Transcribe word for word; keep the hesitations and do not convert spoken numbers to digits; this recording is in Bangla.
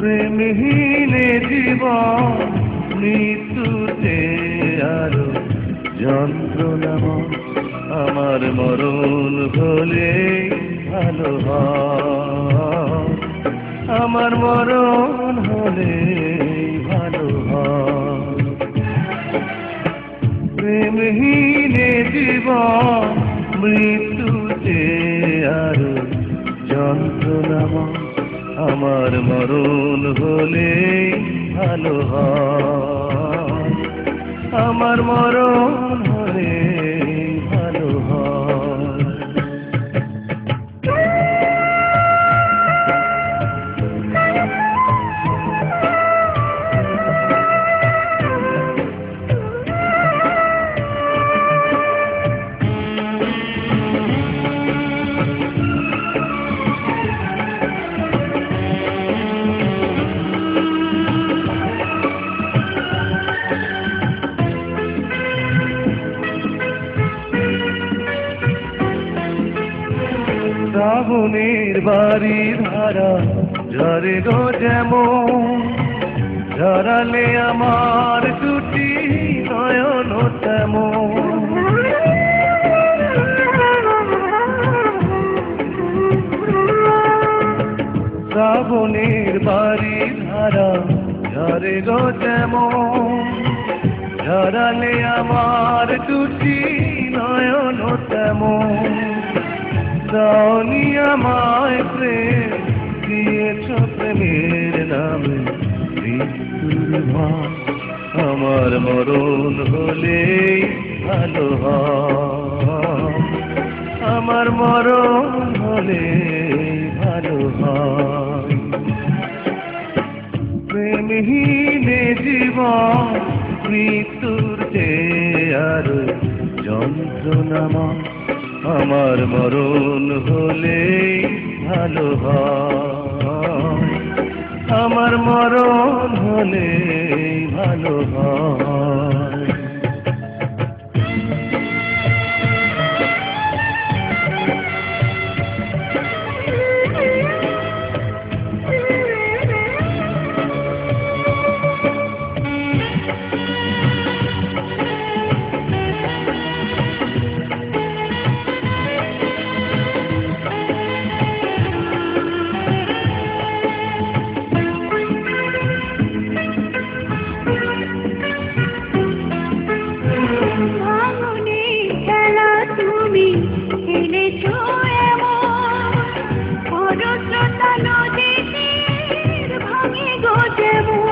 প্রেমহীনে জীবন মৃত্যুতে আরো যন্ত্রণাময় আমার মরণ হলে ভালো হয় আমার মরণ হলে ভালো হয় প্রেমহীনে জীবন মৃত্যুতে আরো যন্ত্রণাময় আমার মরণ হলে ভালো হয় আমার মরণ হলে ভালো হয় শ্রাবণের বাড়ি ধারা ঝরে গো যেমন ঝরালে আমার দুটি নয়ন তেমন শ্রাবণের বাড়ি ধারা ঝরে গো যেমন ঝরালে আমার দুটি নয়ন তেমন দাওনি আমায় প্রেম দিয়েছ প্রেমের নামে মৃত্যুর ভয় আমার মরণ হলে ভালো হয় আমার মরণ হলে ভালো হয় প্রেমহীনে জীবন মৃত্যুর চেয়ে আরো যন্ত্রণাময় আমার মরণ হলে ভালো হয় আমার মরণ হলে ভালো হয় নদীর ভাঙে গো যেমন